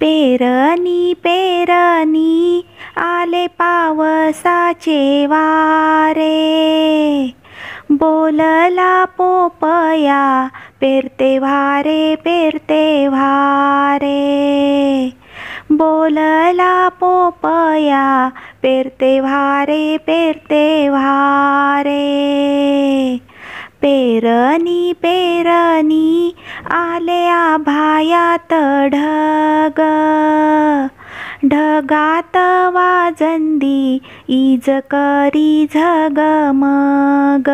पेरणी पेरणी आले पावसाचे वारे, बोलला पोपया पेरते वारे पेरते वारे, बोलला पोपया पेरते वारे पेरते वारे. पेरणी पेरणी आले आभायात ढग, ढगात वाजंदी इज करी झगमग,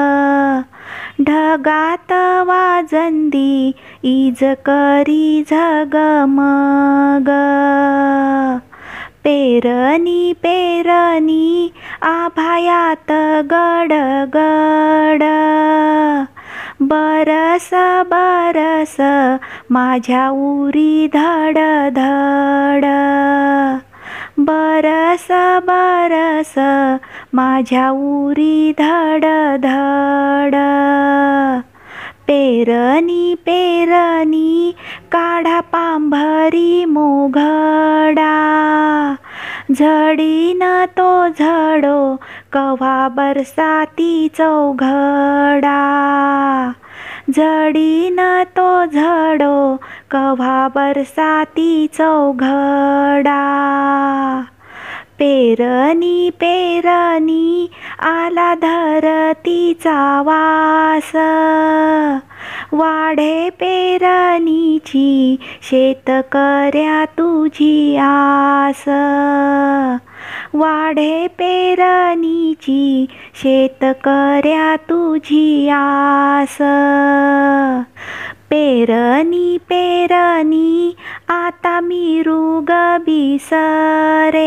ढगात वाजंदी इज करी झगमग. पेरणी पेरणी आभायात गडगड, बरस बरस माझ्या उरी धडधड, बरस बरस माझ्या उरी धडधड. पेरणी पेरणी काढा पांभरी मोघडा, झडीन तो झडो कव्हा बरसाती चौघडा, झडीन तो झडो कव्हा बरसाती चौघडा. पेरणी पेरणी आला धरतीचा वास, वाढे पेरणीची शेतकऱ्या तुझी आस, वाढे पेरणीची शेतकऱ्या तुझी आस. पेरणी पेरणी आता मिरुग बिसरे,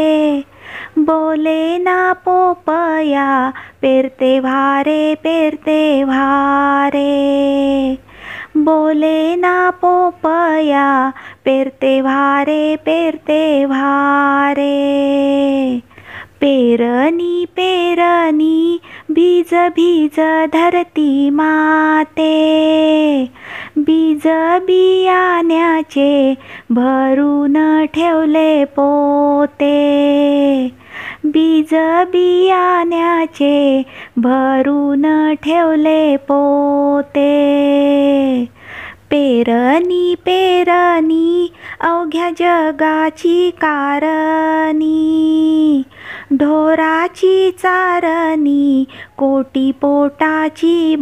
बोले ना पोपया पेरते वारे पेरते वारे, बोले ना पोपया पेरते वारे पेरते वारे. पेरणी पेरणी बीज बीज धरती माते, बीज बियाण्याचे भरून ठेवले पोते, बीज बियाण्याचे भरून ठेवले पोते. पेरणी पेरणी अवघ्या जगाची कारणी, ढोराची चारणी कोटी पोटाची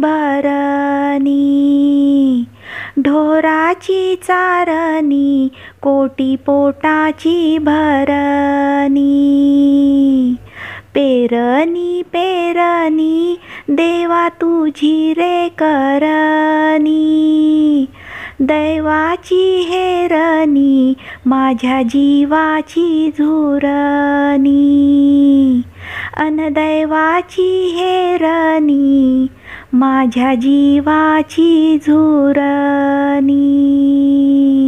भरणी, ढोराची चारणी कोटी पोटाची भरणी. पेरणी पेरणी देवा तुझी रे करणी, दैवाची हेरणी माझ्या जीवाची झुरणी, अन दैवाची हेरणी माझ्या जीवाची झुरणी.